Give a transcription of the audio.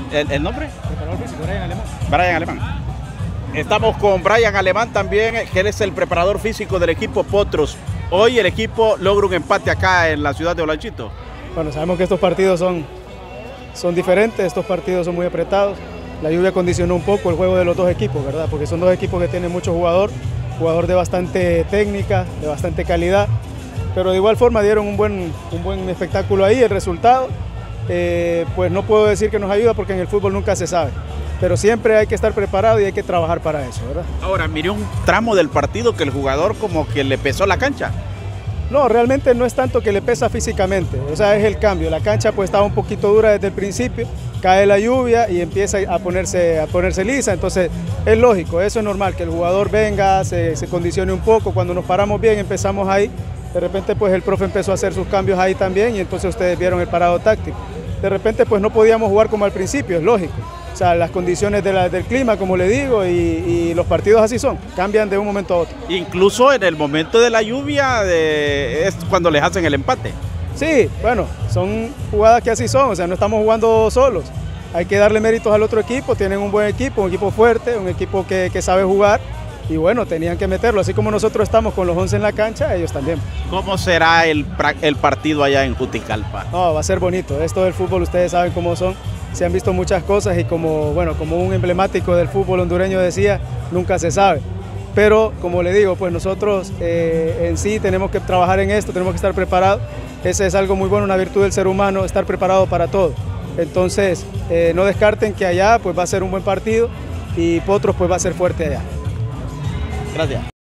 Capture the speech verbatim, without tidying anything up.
¿El, el nombre? Preparador físico, Brian Alemán. Brian Alemán. Estamos con Brian Alemán también, que él es el preparador físico del equipo Potros. Hoy el equipo logra un empate acá en la ciudad de Olanchito. Bueno, sabemos que estos partidos son, son diferentes, estos partidos son muy apretados. La lluvia condicionó un poco el juego de los dos equipos, ¿verdad? Porque son dos equipos que tienen mucho jugador, jugador de bastante técnica, de bastante calidad, pero de igual forma dieron un buen, un buen espectáculo ahí. El resultado, eh, pues no puedo decir que nos ayuda porque en el fútbol nunca se sabe, pero siempre hay que estar preparado y hay que trabajar para eso, ¿verdad? Ahora, miré un tramo del partido que el jugador como que le pesó la cancha. No, realmente no es tanto que le pesa físicamente, o sea, es el cambio. La cancha pues estaba un poquito dura desde el principio, cae la lluvia y empieza a ponerse, a ponerse lisa, entonces es lógico, eso es normal, que el jugador venga, se, se condicione un poco. Cuando nos paramos bien, empezamos ahí, de repente pues el profe empezó a hacer sus cambios ahí también y entonces ustedes vieron el parado táctico. De repente pues no podíamos jugar como al principio, es lógico. O sea, las condiciones de la, del clima, como le digo, y, y los partidos así son, cambian de un momento a otro. Incluso en el momento de la lluvia de, es cuando les hacen el empate. Sí, bueno, son jugadas que así son, o sea, no estamos jugando solos. Hay que darle méritos al otro equipo, tienen un buen equipo, un equipo fuerte, un equipo que, que sabe jugar. Y bueno, tenían que meterlo, así como nosotros estamos con los once en la cancha, ellos también. ¿Cómo será el, el partido allá en Juticalpa? No, va a ser bonito, esto del fútbol ustedes saben cómo son, se han visto muchas cosas y como, bueno, como un emblemático del fútbol hondureño decía, nunca se sabe. Pero como le digo, pues nosotros eh, en sí tenemos que trabajar en esto, tenemos que estar preparados. Ese es algo muy bueno, una virtud del ser humano, estar preparado para todo. Entonces, eh, no descarten que allá pues va a ser un buen partido y Potros pues va a ser fuerte allá. Gracias.